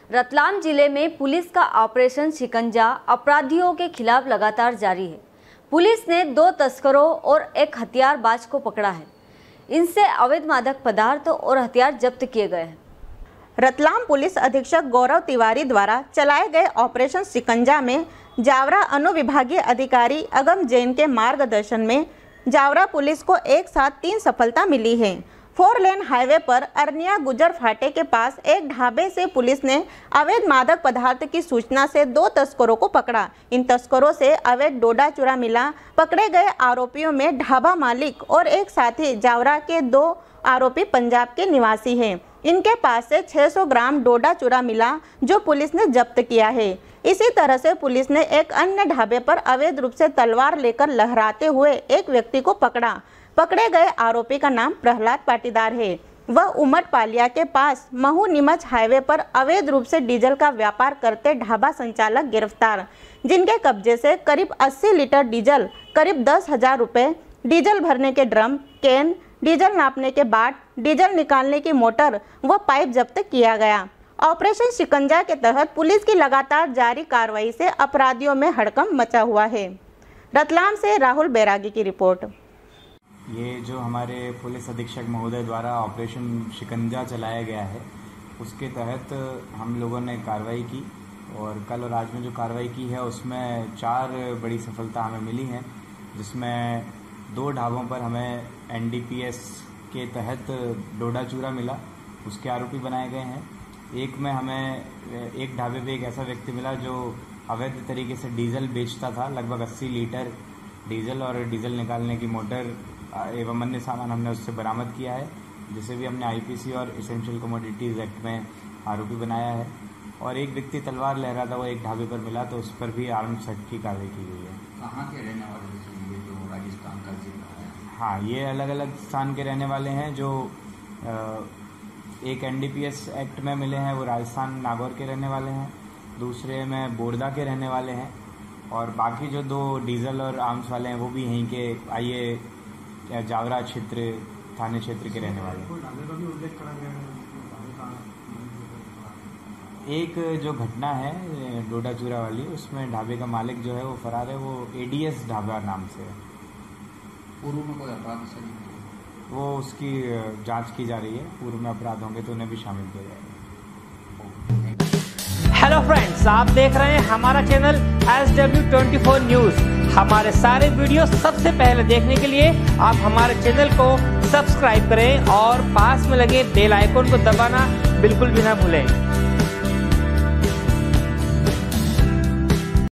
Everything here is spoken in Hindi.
रतलाम जिले में पुलिस का ऑपरेशन शिकंजा अपराधियों के खिलाफ लगातार जारी है। पुलिस ने 2 तस्करों और एक हथियारबाज को पकड़ा है। इनसे अवैध मादक पदार्थ और हथियार जब्त किए गए हैं। रतलाम पुलिस अधीक्षक गौरव तिवारी द्वारा चलाए गए ऑपरेशन शिकंजा में जावरा अनुविभागीय अधिकारी अगम जैन के मार्गदर्शन में जावरा पुलिस को एक साथ 3 सफलता मिली है। 4 लेन हाईवे पर अरनिया गुजर फाटे के पास एक ढाबे से पुलिस ने अवैध मादक पदार्थ की सूचना से 2 तस्करों को पकड़ा। इन तस्करों से अवैध डोडा चूरा मिला। पकड़े गए आरोपियों में ढाबा मालिक और एक साथी जावरा के 2 आरोपी पंजाब के निवासी हैं। इनके पास से 600 ग्राम डोडा चूरा मिला, जो पुलिस ने जब्त किया है। इसी तरह से पुलिस ने एक अन्य ढाबे पर अवैध रूप से तलवार लेकर लहराते हुए एक व्यक्ति को पकड़ा। पकड़े गए आरोपी का नाम प्रहलाद पाटीदार है। वह उमट पालिया के पास महू नीमच हाईवे पर अवैध रूप से डीजल का व्यापार करते ढाबा संचालक गिरफ्तार, जिनके कब्जे से करीब 80 लीटर डीजल, करीब 10,000 रुपये, डीजल भरने के ड्रम, कैन, डीजल नापने के बाट, डीजल निकालने की मोटर व पाइप जब्त किया गया। ऑपरेशन शिकंजा के तहत पुलिस की लगातार जारी कार्रवाई से अपराधियों में हड़कंप मचा हुआ है। रतलाम से राहुल बैरागी की रिपोर्ट। ये जो हमारे पुलिस अधीक्षक महोदय द्वारा ऑपरेशन शिकंजा चलाया गया है, उसके तहत हम लोगों ने कार्रवाई की और कल और आज में जो कार्रवाई की है उसमें 4 बड़ी सफलता हमें मिली हैं, जिसमें 2 ढाबों पर हमें NDPS के तहत डोडा चूरा मिला, उसके आरोपी बनाए गए हैं। एक में हमें एक ढाबे पे एक ऐसा व्यक्ति मिला जो अवैध तरीके से डीजल बेचता था, लगभग 80 लीटर डीजल और डीजल निकालने की मोटर एवं अन्य सामान हमने उससे बरामद किया है, जिसे भी हमने IPC और एसेंशियल कमोडिटीज़ एक्ट में आरोपी बनाया है। और एक व्यक्ति तलवार लहरा था, वो एक ढाबे पर मिला, तो उस पर भी आर्म्स एक्ट की कार्रवाई की गई है। कहाँ के रहने वाले ये जो राजस्थान का जिला है? हाँ, ये अलग अलग स्थान के रहने वाले हैं। जो एक NDPS एक्ट में मिले हैं वो राजस्थान नागौर के रहने वाले हैं, दूसरे में बोरदा के रहने वाले हैं, और बाकी जो 2 डीजल और आर्म्स वाले हैं वो भी यहीं के जावरा क्षेत्र थाने क्षेत्र के रहने वाले हैं। एक जो घटना है डोडा चूरा वाली, उसमें ढाबे का मालिक जो है वो फरार है, वो ADS ढाबा नाम से है। पूर्व में कोई अपराध से वो उसकी जांच की जा रही है, पूर्व में अपराध होंगे तो उन्हें भी शामिल किया जाएगा। हेलो फ्रेंड्स, आप देख रहे हैं हमारा चैनल SW24 न्यूज। हमारे सारे वीडियो सबसे पहले देखने के लिए आप हमारे चैनल को सब्सक्राइब करें और पास में लगे बेल आइकन को दबाना बिल्कुल भी ना भूलें।